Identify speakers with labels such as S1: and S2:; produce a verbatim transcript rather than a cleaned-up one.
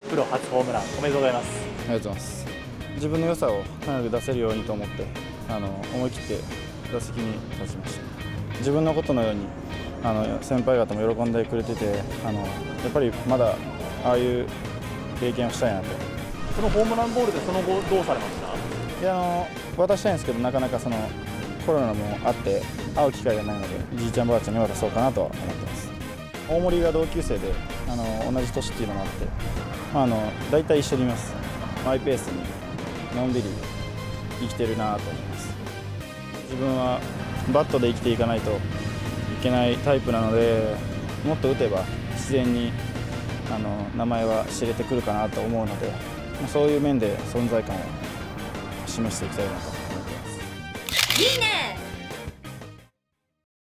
S1: プロ初ホームランおめでとうございます。
S2: ありがとうございます。自分の良さを早く出せるようにと思ってあの思い切って打席に立ちました。自分のことのようにあの先輩方も喜んでくれててあのやっぱりまだああいう経験をしたいなと。
S1: そのホームランボールでその後どうされました？
S2: いやあの渡したいんですけどなかなかそのコロナもあって会う機会がないのでじいちゃんばあちゃんに渡そうかなとは思ってます。大森が同級生であの同じ年っていうのもあって、まあ、あの大体一緒にいます。マイペースにのんびり生きてるなと思います。自分はバットで生きていかないといけないタイプなのでもっと打てば自然にあの名前は知れてくるかなと思うのでそういう面で存在感を示していきたいなと思っています。
S3: いいね。